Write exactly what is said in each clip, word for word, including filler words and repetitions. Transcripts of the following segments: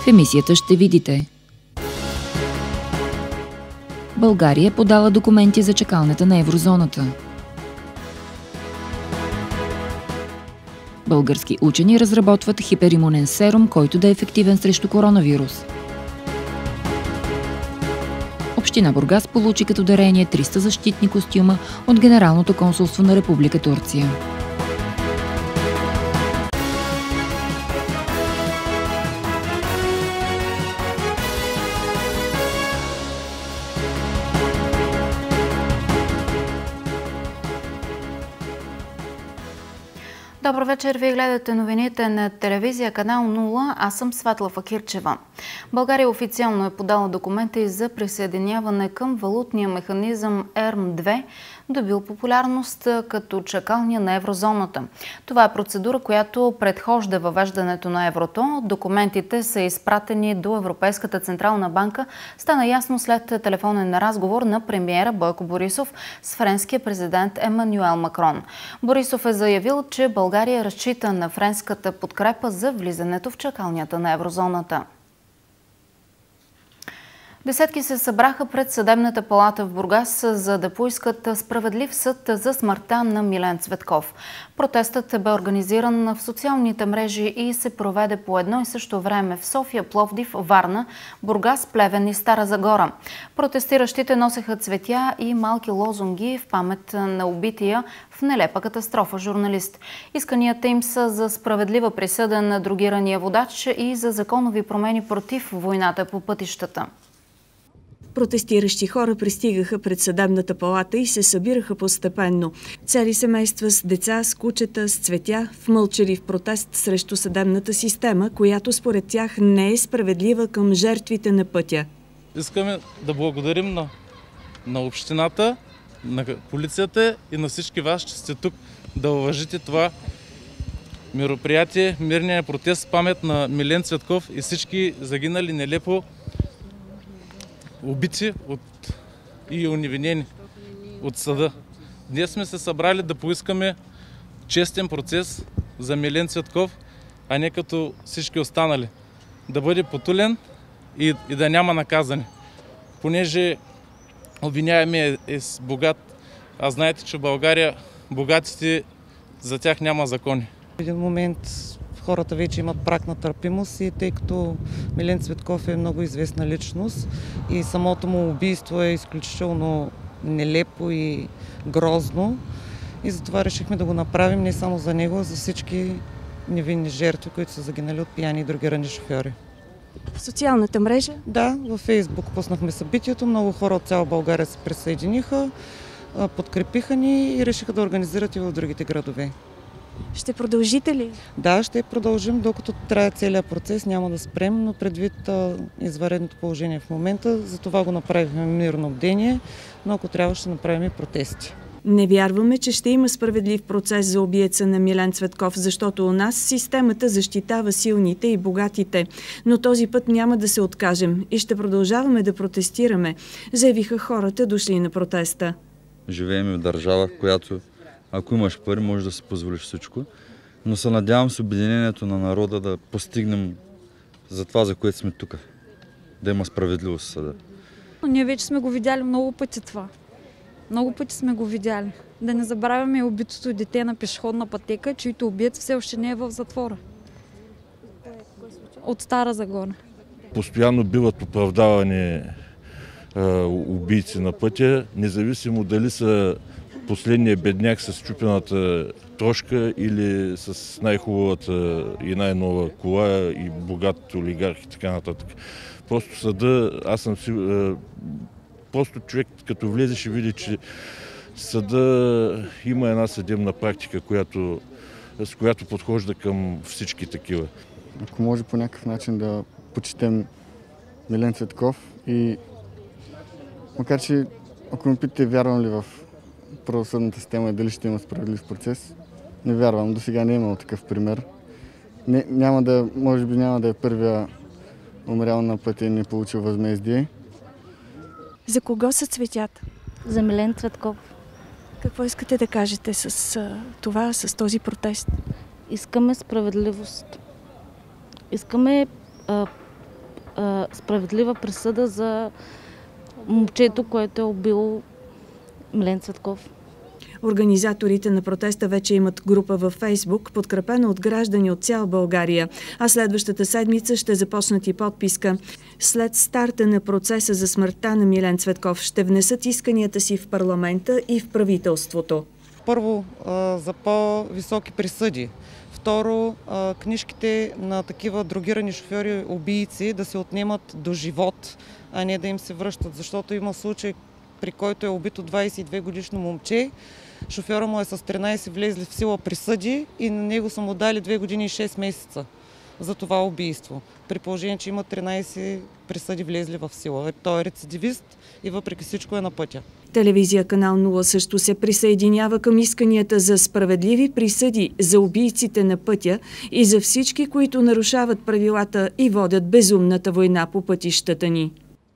В емисията ще видите: България подала документи за чакалнята на еврозоната. Български учени разработват хиперимунен серум, който да е ефективен срещу коронавирус. Община Бургас получи като дарение триста защитни костюма от Генералното консулство на Република Турция. Добър вечер, вие гледате новините на телевизия канал нула, аз съм Светла Факирчева. България официално е подала документи за присъединяване към валутния механизъм Е Р М две, добил популярност като чакалня на еврозоната. Това е процедура, която предхожда въвеждането на еврото. Документите са изпратени до Европейската централна банка. Стана ясно след телефонен разговор на премиера Бойко Борисов с френския президент Емануел Макрон. Борисов е заявил, че България разчита на френската подкрепа за влизането в чакалнята на еврозоната. Десетки се събраха пред Съдебната палата в Бургас, за да поискат справедлив съд за смъртта на Милен Цветков. Протестът бе организиран в социалните мрежи и се проведе по едно и също време в София, Пловдив, Варна, Бургас, Плевен и Стара Загора. Протестиращите носеха цветя и малки лозунги в памет на убития в нелепа катастрофа журналист. Исканията им са за справедлива присъда на дрогирания водач и за законови промени против войната по пътищата. Протестиращи хора пристигаха пред Съдебната палата и се събираха постепенно. Цели семейства с деца, с кучета, с цветя, в мълчалив протест срещу съдебната система, която според тях не е справедлива към жертвите на пътя. Искаме да благодарим на, на общината, на полицията и на всички вас, че сте тук да уважите това мероприятие, мирния протест в памет на Милен Цветков и всички загинали нелепо убити от... и уневинени от съда. Днес сме се събрали да поискаме честен процес за Милен Цветков, а не като всички останали. Да бъде потулен и, и да няма наказане. Понеже обвиняемият е, е богат, а знаете, че в България богатите, за тях няма закони. В един момент хората вече имат праг на търпимост и тъй като Милен Цветков е много известна личност и самото му убийство е изключително нелепо и грозно и затова решихме да го направим не само за него, а за всички невинни жертви, които са загинали от пияни и дрогирани шофьори. В социалната мрежа? Да, във Фейсбук пуснахме събитието, много хора от цяла България се присъединиха, подкрепиха ни и решиха да организират и в другите градове. Ще продължите ли? Да, ще продължим, докато трае целият процес, няма да спрем, но предвид а, извънредното положение в момента, за това го направихме мирно бдение, но ако трябва ще направим и протести. Не вярваме, че ще има справедлив процес за убиеца на Милен Цветков, защото у нас системата защитава силните и богатите. Но този път няма да се откажем и ще продължаваме да протестираме, заявиха хората, дошли на протеста. Живеем в държава, в която ако имаш пари, можеш да си позволиш всичко. Но се надявам с обединението на народа да постигнем за това, за което сме тук. Да има справедливост в съда. Ние вече сме го видяли много пъти това. Много пъти сме го видяли. Да не забравяме убитото дете на пешеходна пътека, чието убиец все още не е в затвора. От Стара Загора. Постоянно биват оправдавани а, убийци на пътя, независимо дали са последния бедняк с чупената трошка или с най-хубавата и най-нова кола и богат олигарх и така нататък. Просто съда, аз съм си... Просто човек като влезе ще види, че съда има една съдебна практика, която, с която подхожда към всички такива. Ако може по някакъв начин да почетем Милен Цветков и макар че ако ме питате вярвам ли в правосъдната система и дали ще има справедлив процес, не вярвам. До сега не е имал такъв пример. Не, няма да, може би няма да е първия умрял на пътя и не получил възмездие. За кого са цветята? За Милен Цветков. Какво искате да кажете с а, това, с този протест? Искаме справедливост. Искаме а, а, справедлива присъда за момчето, което е убило Милен Цветков. Организаторите на протеста вече имат група във Фейсбук, подкрепена от граждани от цяла България, а следващата седмица ще започнат и подписка. След старта на процеса за смъртта на Милен Цветков ще внесат исканията си в парламента и в правителството. Първо, за по-високи присъди. Второ, книжките на такива дрогирани шофьори, убийци да се отнемат до живот, а не да им се връщат, защото има случай, при който е убито двадесет и две годишно момче. Шофьора му е с тринадесет влезли в сила присъди и на него са му дали две години и шест месеца за това убийство. При положение, че има тринадесет присъди влезли в сила. Той е рецидивист и въпреки всичко е на пътя. Телевизия Канал нула също се присъединява към исканията за справедливи присъди за убийците на пътя и за всички, които нарушават правилата и водят безумната война по пътищата ни.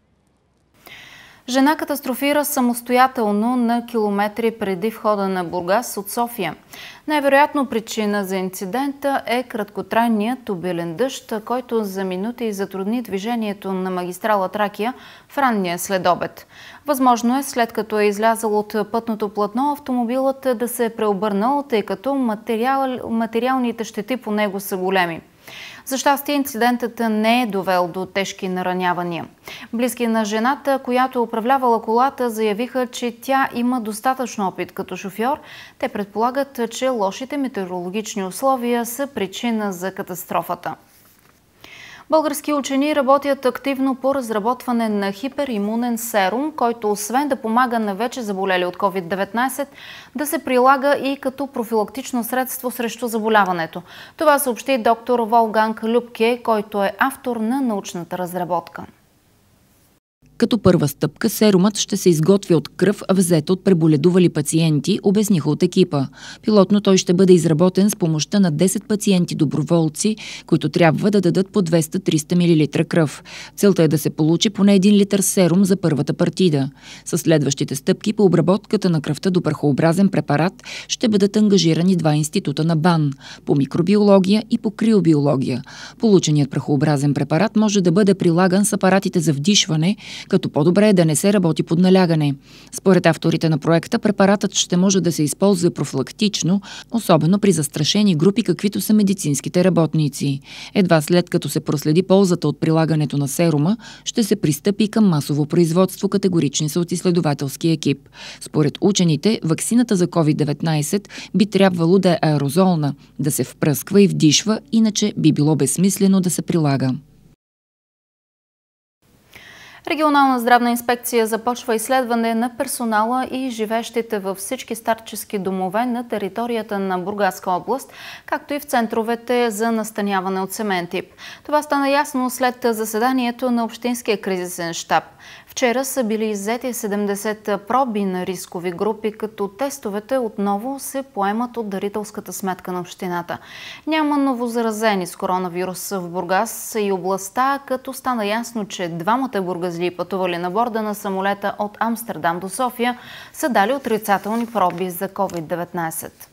Жена катастрофира самостоятелно на километри преди входа на Бургас от София. Най-вероятно причина за инцидента е краткотрайният обилен дъжд, който за минути затрудни движението на магистрала Тракия в ранния следобед. Възможно е, след като е излязъл от пътното платно, автомобилът да се е преобърнал, тъй като материал, материалните щети по него са големи. За щастие, инцидентът не е довел до тежки наранявания. Близки на жената, която е управлявала колата, заявиха, че тя има достатъчно опит като шофьор. Те предполагат, че лошите метеорологични условия са причина за катастрофата. Български учени работят активно по разработване на хиперимунен серум, който освен да помага на вече заболели от ковид деветнайсет, да се прилага и като профилактично средство срещу заболяването. Това съобщи доктор Волганг Любке, който е автор на научната разработка. Като първа стъпка, серумът ще се изготви от кръв, взета от преболедували пациенти, обясниха от екипа. Пилотно той ще бъде изработен с помощта на десет пациенти-доброволци, които трябва да дадат по двеста до триста милилитра кръв. Целта е да се получи поне един литър серум за първата партида. Със следващите стъпки по обработката на кръвта до прахообразен препарат ще бъдат ангажирани два института на БАН – по микробиология и по криобиология. Полученият прахообразен препарат може да бъде прилаган с апаратите за вдишване, като по-добре е да не се работи под налягане. Според авторите на проекта, препаратът ще може да се използва профилактично, особено при застрашени групи, каквито са медицинските работници. Едва след като се проследи ползата от прилагането на серума, ще се пристъпи към масово производство, категорични са от изследователски екип. Според учените, ваксината за ковид деветнайсет би трябвало да е аерозолна, да се впръсква и вдишва, иначе би било безсмислено да се прилага. Регионална здравна инспекция започва изследване на персонала и живеещите във всички старчески домове на територията на Бургаска област, както и в центровете за настаняване от семейен тип. Това стана ясно след заседанието на Общинския кризисен щаб. Вчера са били иззети седемдесет проби на рискови групи, като тестовете отново се поемат от дарителската сметка на общината. Няма новозаразени с коронавирус в Бургас и областта, като стана ясно, че двамата бургазли, пътували на борда на самолета от Амстердам до София, са дали отрицателни проби за ковид деветнайсет.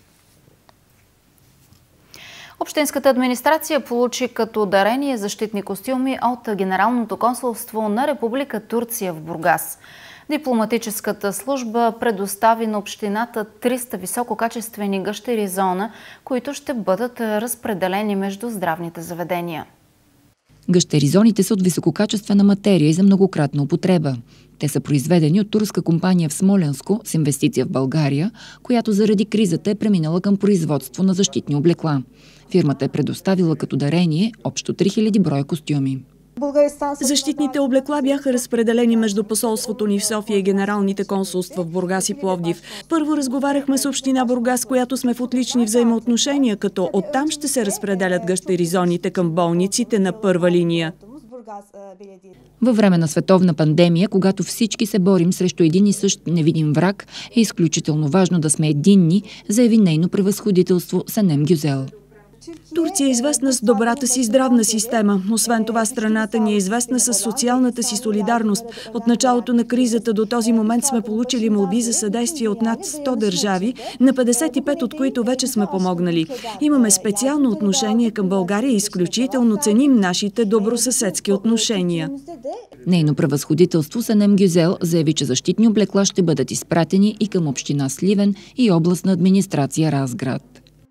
Общинската администрация получи като дарение защитни костюми от Генералното консулство на Република Турция в Бургас. Дипломатическата служба предостави на общината триста висококачествени гъщери зона, които ще бъдат разпределени между здравните заведения. Гъщеризоните са от висококачествена материя и за многократна употреба. Те са произведени от турска компания в Смолянско с инвестиция в България, която заради кризата е преминала към производство на защитни облекла. Фирмата е предоставила като дарение общо три хиляди броя костюми. Защитните облекла бяха разпределени между посолството ни в София и генералните консулства в Бургас и Пловдив. Първо разговаряхме с община Бургас, която сме в отлични взаимоотношения, като оттам ще се разпределят гъщеризоните към болниците на първа линия. Във време на световна пандемия, когато всички се борим срещу един и същ невидим враг, е изключително важно да сме единни, заяви нейно превъзходителство Санем Гюзел. Турция е известна с добрата си здравна система. Освен това, страната ни е известна с социалната си солидарност. От началото на кризата до този момент сме получили молби за съдействие от над сто държави, на петдесет и пет от които вече сме помогнали. Имаме специално отношение към България и изключително ценим нашите добросъседски отношения. Нейно превъзходителство Сенем Гюзел заяви, че защитни облекла ще бъдат изпратени и към община Сливен и областна администрация Разград.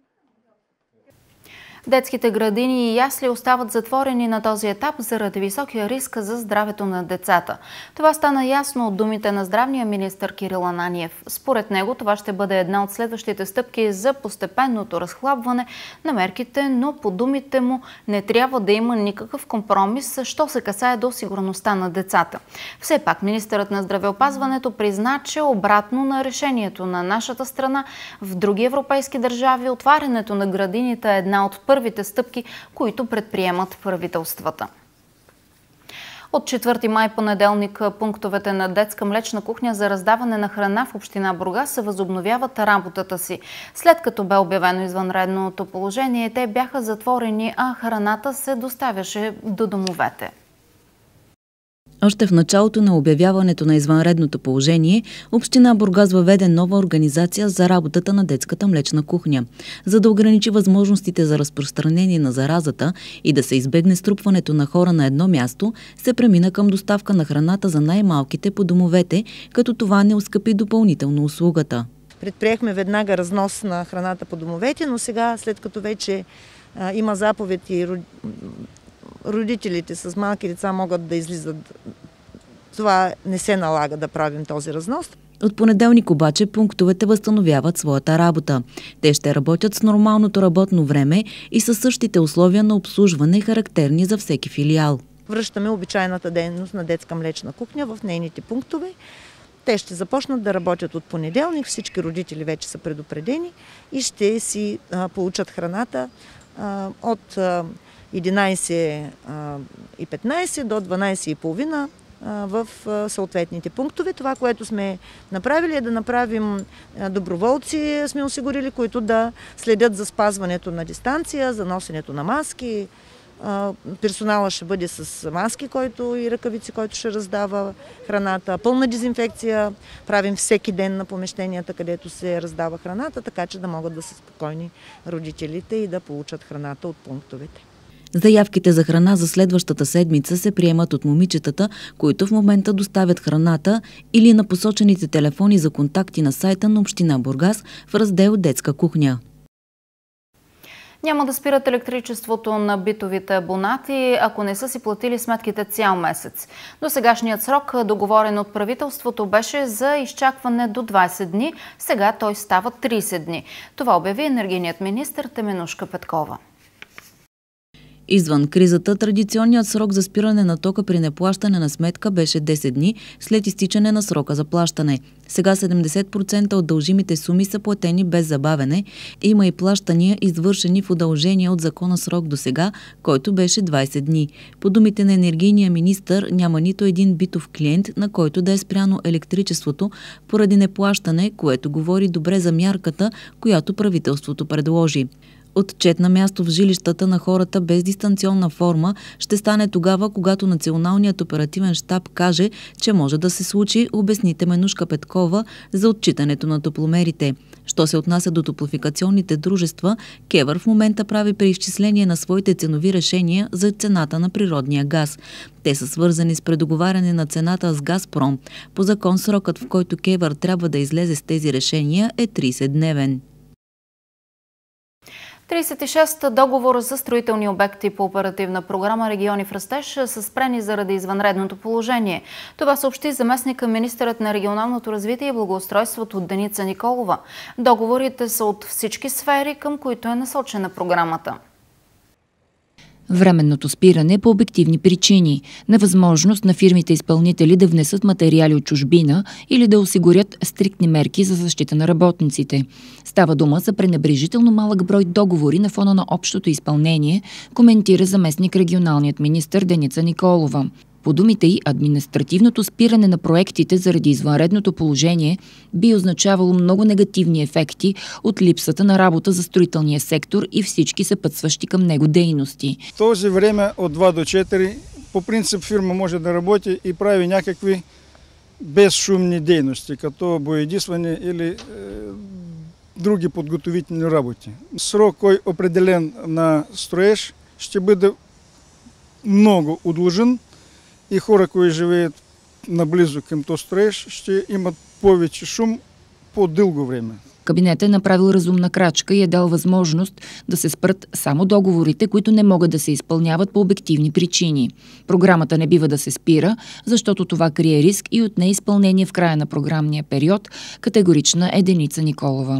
Детските градини и ясли остават затворени на този етап заради високия риск за здравето на децата. Това стана ясно от думите на здравния министър Кирил Ананиев. Според него това ще бъде една от следващите стъпки за постепенното разхлабване на мерките, но по думите му не трябва да има никакъв компромис, що се касае до сигурността на децата. Все пак министърът на здравеопазването призна, че обратно на решението на нашата страна, в други европейски държави отварянето на градините е една от първите стъпки, които предприемат правителствата. От четвърти май понеделник пунктовете на детска млечна кухня за раздаване на храна в община Бургас се възобновяват работата си. След като бе обявено извънредното положение, те бяха затворени, а храната се доставяше до домовете. Още в началото на обявяването на извънредното положение, община Бургас въведе нова организация за работата на детската млечна кухня. За да ограничи възможностите за разпространение на заразата и да се избегне струпването на хора на едно място, се премина към доставка на храната за най-малките по домовете, като това не оскъпи допълнително услугата. Предприехме веднага разнос на храната по домовете, но сега, след като вече а, има заповед и родителите с малки деца могат да излизат, това не се налага да правим този разнос. От понеделник обаче пунктовете възстановяват своята работа. Те ще работят с нормалното работно време и със същите условия на обслужване, характерни за всеки филиал. Връщаме обичайната дейност на детска млечна кухня в нейните пунктове. Те ще започнат да работят от понеделник, всички родители вече са предупредени и ще си а, получат храната а, от а, единайсет и петнайсет до дванайсет и половина в съответните пунктове. Това, което сме направили, е да направим доброволци, сме осигурили, които да следят за спазването на дистанция, за носенето на маски. Персонала ще бъде с маски, който и ръкавици, който ще раздава храната. Пълна дезинфекция правим всеки ден на помещенията, където се раздава храната, така че да могат да са спокойни родителите и да получат храната от пунктовете. Заявките за храна за следващата седмица се приемат от момичетата, които в момента доставят храната, или на посочените телефони за контакти на сайта на община Бургас в раздел Детска кухня. Няма да спират електричеството на битовите абонати, ако не са си платили сметките цял месец. До сегашният срок, договорен от правителството, беше за изчакване до двайсет дни, сега той става трийсет дни. Това обяви енергийният министър Теменужка Петкова. Извън кризата, традиционният срок за спиране на тока при неплащане на сметка беше десет дни след изтичане на срока за плащане. Сега седемдесет процента от дължимите суми са платени без забавене. Има и плащания, извършени в удължения от закона срок до сега, който беше двайсет дни. По думите на енергийния министър, няма нито един битов клиент, на който да е спряно електричеството поради неплащане, което говори добре за мярката, която правителството предложи. Отчет на място в жилищата на хората без дистанционна форма ще стане тогава, когато Националният оперативен щаб каже, че може да се случи, обясни Теменужка Петкова за отчитането на топломерите. Що се отнася до топлофикационните дружества, КЕВР в момента прави преизчисление на своите ценови решения за цената на природния газ. Те са свързани с предоговаряне на цената с Газпром. По закон срокът, в който КЕВР трябва да излезе с тези решения, е трийсет дневен. трийсет и шест договора за строителни обекти по оперативна програма Региони в растеж са спрени заради извънредното положение. Това съобщи заместника министърът на регионалното развитие и благоустройството Деница Николова. Договорите са от всички сфери, към които е насочена програмата. Временното спиране по обективни причини, невъзможност на фирмите-изпълнители да внесат материали от чужбина или да осигурят стриктни мерки за защита на работниците. Става дума за пренебрежително малък брой договори на фона на общото изпълнение, коментира заместник регионалният министър Деница Николова. По думите й, административното спиране на проектите заради извънредното положение би означавало много негативни ефекти от липсата на работа за строителния сектор и всички съпътстващи към него дейности. В този време от два до четири по принцип фирма може да работи и прави някакви безшумни дейности, като боядисване или е, други подготовителни работи. Срок, кой определен на строеж, ще бъде много удължен и хора, които живеят наблизо към този строеж, ще имат повече шум по-дълго време. Кабинетът е направил разумна крачка и е дал възможност да се спрат само договорите, които не могат да се изпълняват по обективни причини. Програмата не бива да се спира, защото това крие риск и от неизпълнение в края на програмния период, категорична е Деница Николова.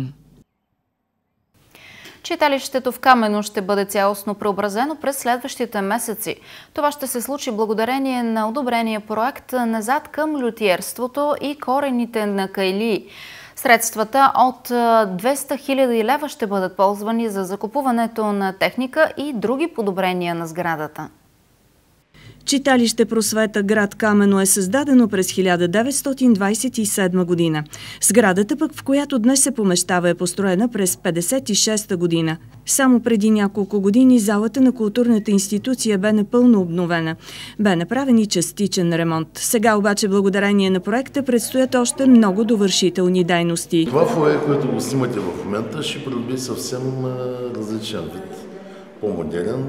Читалището в Камено ще бъде цялостно преобразено през следващите месеци. Това ще се случи благодарение на одобрения проект "Назад към лютиерството и корените на кайлии". Средствата от двеста хиляди лева ще бъдат ползвани за закупуването на техника и други подобрения на сградата. Читалище Просвета град Камено е създадено през хиляда деветстотин двадесет и седма година. Сградата пък, в която днес се помещава, е построена през петдесет и шеста година. Само преди няколко години залата на културната институция бе напълно обновена. Бе направен и частичен ремонт. Сега обаче, благодарение на проекта, предстоят още много довършителни дейности. Това фойе, което го снимате в момента, ще придобие съвсем различен вид, по-модерен.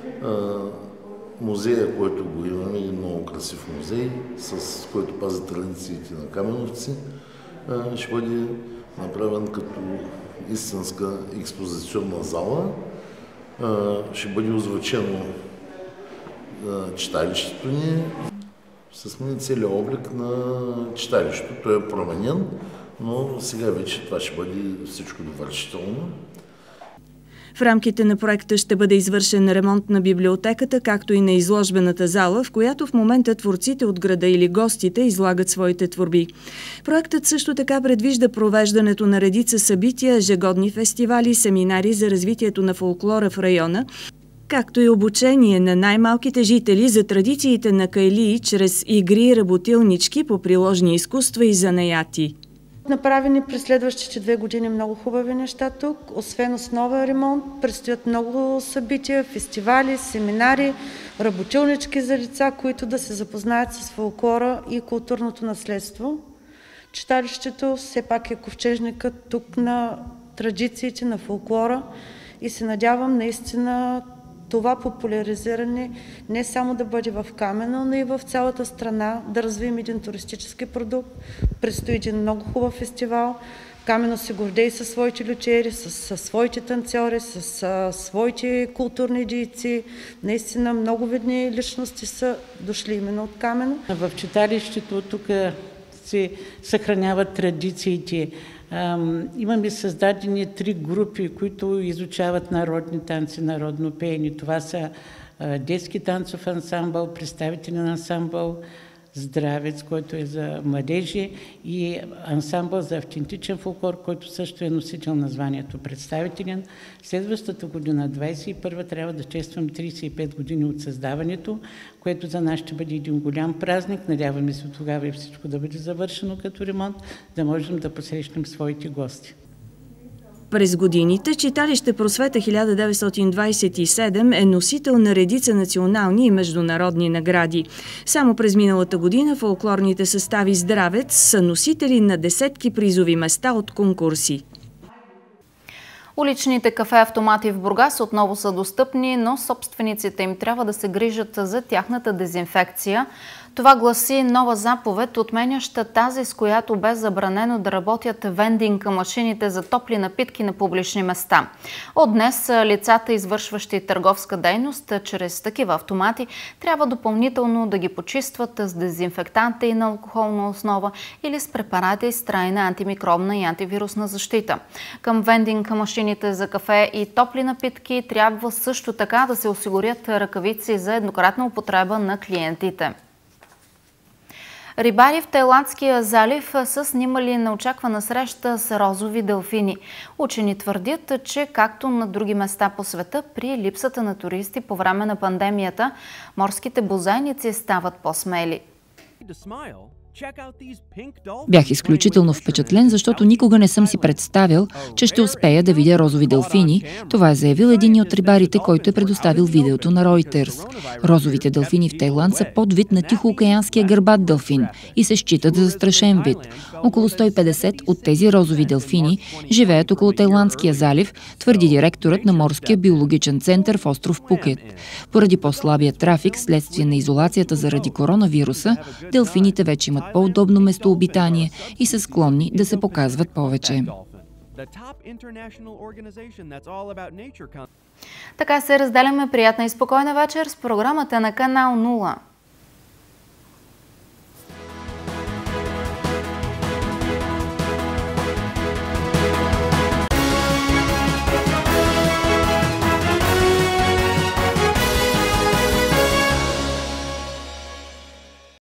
Музея, който го имаме, е много красив музей, с който пази традициите на каменовци, ще бъде направен като истинска експозиционна зала. Ще бъде озвучено читалището ни. Ще смени целият облик на читалището. Той е променен, но сега вече това ще бъде всичко довършително. В рамките на проекта ще бъде извършен ремонт на библиотеката, както и на изложбената зала, в която в момента творците от града или гостите излагат своите творби. Проектът също така предвижда провеждането на редица събития, ежегодни фестивали, семинари за развитието на фолклора в района, както и обучение на най-малките жители за традициите на кайлии чрез игри и работилнички по приложни изкуства и занаяти. Направени през следващите две години много хубави неща тук. Освен основен ремонт, предстоят много събития, фестивали, семинари, работилнички за деца, които да се запознаят с фолклора и културното наследство. Читалището все пак е ковчежникът тук на традициите, на фолклора и се надявам наистина това популяризиране не само да бъде в Камено, но и в цялата страна, да развием един туристически продукт. Предстои един много хубав фестивал. Камено се гордее със своите лютиери, с своите танцори, с своите културни дейци. Наистина много видни личности са дошли именно от Камено. В читалището тук се съхраняват традициите. Имаме създадени три групи, които изучават народни танци, народно пеене. Това са детски танцов ансамбъл, представителен ансамбъл, Здравец, който е за младежи, и ансамбъл за автентичен фолклор, който също е носител на званието представителен. Следващата година, двадесет и първа, трябва да чествам тридесет и пет години от създаването, което за нас ще бъде един голям празник. Надяваме се тогава и всичко да бъде завършено като ремонт, да можем да посрещнем своите гости. През годините читалище Просвета хиляда деветстотин двадесет и седма е носител на редица национални и международни награди. Само през миналата година фолклорните състави Здравец са носители на десетки призови места от конкурси. Уличните кафе-автомати в Бургас отново са достъпни, но собствениците им трябва да се грижат за тяхната дезинфекция. Това гласи нова заповед, отменяща тази, с която бе забранено да работят вендинг машините за топли напитки на публични места. От днес лицата, извършващи търговска дейност чрез такива автомати, трябва допълнително да ги почистват с дезинфектанти на алкохолна основа или с препарати с трайна антимикробна и антивирусна защита. Към вендинг машините за кафе и топли напитки трябва също така да се осигурят ръкавици за еднократна употреба на клиентите. Рибари в Тайландския залив са снимали неочаквана среща с розови делфини. Учени твърдят, че както на други места по света, при липсата на туристи по време на пандемията, морските бозайници стават по-смели. Бях изключително впечатлен, защото никога не съм си представил, че ще успея да видя розови делфини. Това е заявил един от рибарите, който е предоставил видеото на Reuters. Розовите делфини в Тайланд са подвид на тихоокеанския гърбат делфин и се считат за застрашен вид. Около сто и петдесет от тези розови делфини живеят около Тайландския залив, твърди директорът на Морския биологичен център в остров Пукет. Поради по-слабия трафик, следствие на изолацията заради коронавируса, делфините вече имат по-удобно местообитание и са склонни да се показват повече. Така се разделяме. Приятна и спокойна вечер с програмата на канал нула.